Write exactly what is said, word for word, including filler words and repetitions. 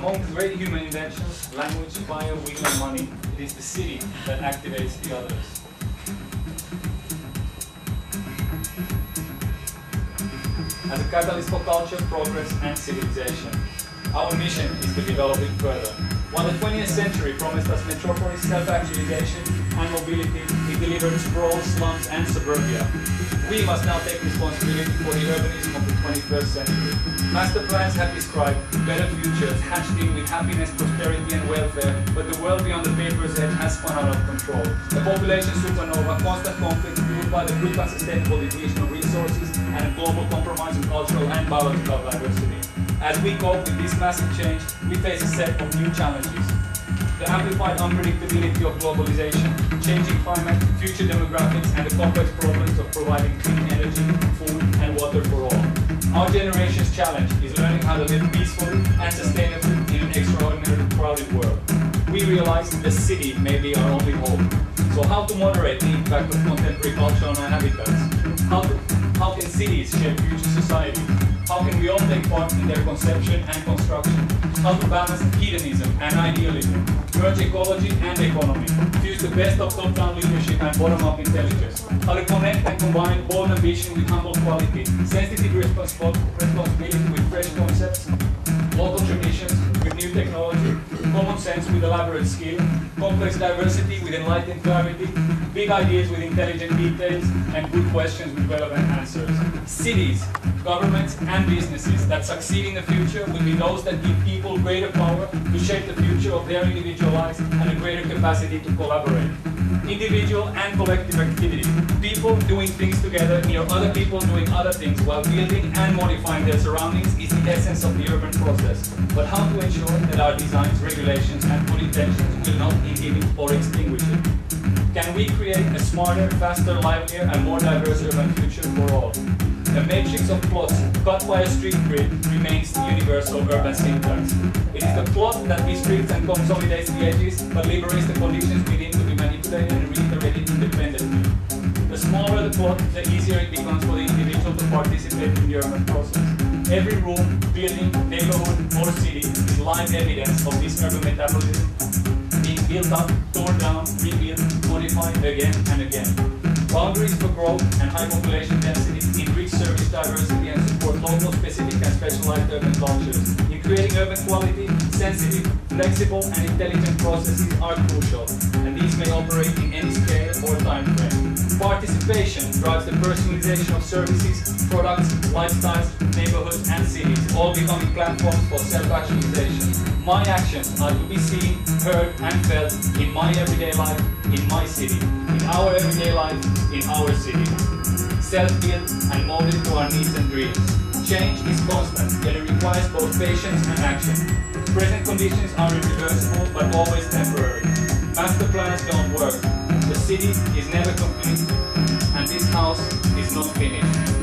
Among the great human inventions, language, fire, will and money, it is the city that activates the others. As a catalyst for culture, progress and civilization, our mission is to develop it further. While the twentieth century promised us metropolis, self-actualization and mobility, it delivered sprawl, slums and suburbia. We must now take responsibility for the urbanism of the twenty-first century. Master plans have described better futures hatched in with happiness, prosperity and welfare, but the world beyond the paper's edge has spun out of control. A population supernova, constant conflict fueled by the quick unsustainable depletion of resources, and a global compromise in cultural and biological diversity. As we cope with this massive change, we face a set of new challenges. The amplified unpredictability of globalization, changing climate, future demographics, and the complex problems of providing clean energy, food, and water for all. Our generation's challenge is learning how to live peacefully and sustainably in an extraordinarily crowded world. We realize the city may be our only home. So how to moderate the impact of contemporary culture on our habitats? How, to, how can cities shape future society? How can we all take part in their conception and construction? How to balance hedonism and idealism, merge ecology and economy, fuse the best of top-down leadership and bottom-up intelligence, how to connect and combine bold ambition with humble quality, sensitive respons responsibility with fresh concepts, local traditions with new technology, common sense with elaborate skill, complex diversity with enlightened clarity, big ideas with intelligent details, and good questions with relevant answers. Cities, governments, and businesses that succeed in the future will be those that give people greater power to shape the future of their individual lives and a greater capacity to collaborate. Individual and collective activity. People doing things together near other people doing other things while building and modifying their surroundings is the essence of the urban process. But how to ensure that our designs, regulations, and good intentions will not inhibit or extinguish it? Can we create a smarter, faster, livelier, and more diverse urban future for all? A matrix of plots cut by a street grid remains the universal urban syntax. It is the plot that restricts and consolidates the edges, but liberates the conditions within to be manipulated and reiterated independently. The smaller the plot, the easier it becomes for the individual to participate in the urban process. Every room, building, neighborhood, or city is live evidence of this urban metabolism being built up, torn down, rebuilt, modified again and again. Boundaries for growth and high population densities enrich service diversity and support local, specific and specialized urban cultures. In creating urban quality, sensitive, flexible and intelligent processes are crucial, and these may operate in any scale or time frame. Participation drives the personalization of services, products, lifestyles, neighborhoods and cities, all becoming platforms for self-actualization. My actions are to be seen, heard and felt in my everyday life, in my city, in our everyday life, in our city. Self-built and molded to our needs and dreams. Change is constant, yet it requires both patience and action. Present conditions are irreversible, but always temporary. Master plans don't work. The city is never complete, and this house is not finished.